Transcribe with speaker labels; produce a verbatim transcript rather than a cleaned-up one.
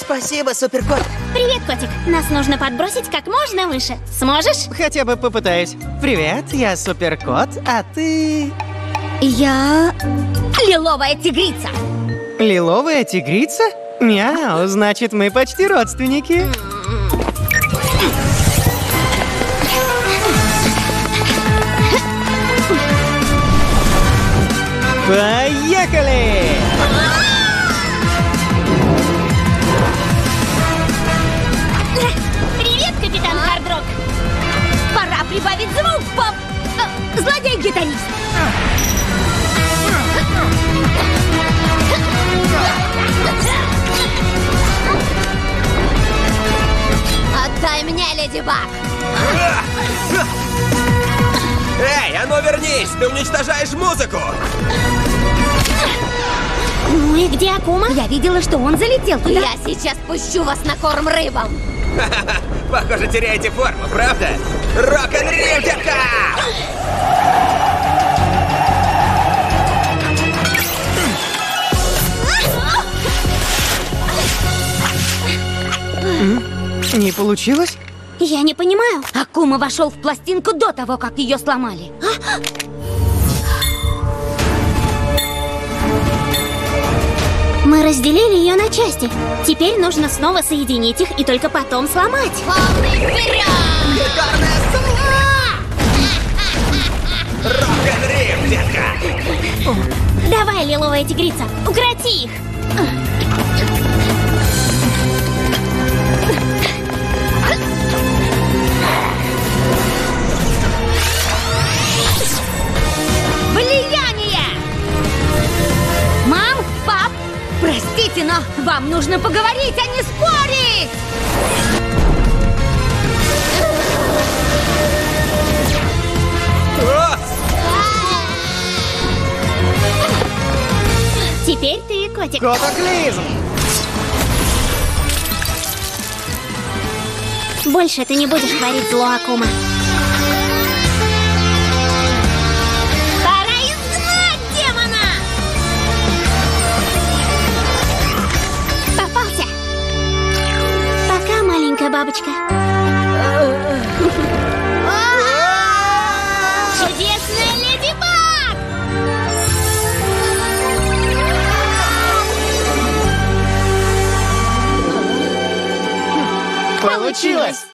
Speaker 1: Спасибо, суперкот.
Speaker 2: Привет, котик. Нас нужно подбросить как можно выше. Сможешь?
Speaker 3: Хотя бы попытаюсь. Привет, я суперкот, а ты...
Speaker 2: Я... лиловая тигрица.
Speaker 3: Лиловая тигрица? Мяу, значит, мы почти родственники. Поехали!
Speaker 2: Привет, капитан Хардрок. Пора прибавить звук, Боб. Э, Злодей-гитарист. Отдай мне, Леди Баг.
Speaker 4: Эй, а ну вернись! Ты уничтожаешь музыку!
Speaker 2: Ну и где Акума?
Speaker 5: Я видела, что он залетел туда.
Speaker 2: Я сейчас пущу вас на корм рыбам.
Speaker 4: Похоже, теряете форму, правда? Рок-н-рилл, детка!
Speaker 3: Не получилось?
Speaker 2: Я не понимаю.
Speaker 5: Акума вошел в пластинку до того, как ее сломали.
Speaker 2: Мы разделили ее на части. Теперь нужно снова соединить их и только потом сломать. Полный вперед!
Speaker 4: Гитарная соло! Рок-н-рилл, детка!
Speaker 2: Давай, лиловая тигрица, укроти их!
Speaker 5: Влияние! Мам, пап, простите, но вам нужно поговорить, а не спорить!
Speaker 4: О!
Speaker 2: Теперь ты, котик.
Speaker 3: Котоклизм!
Speaker 2: Больше ты не будешь творить зло, Акума. Пора изгнать демона! Попался! Пока, маленькая бабочка. Чудесная Леди Баг!
Speaker 3: Получилось!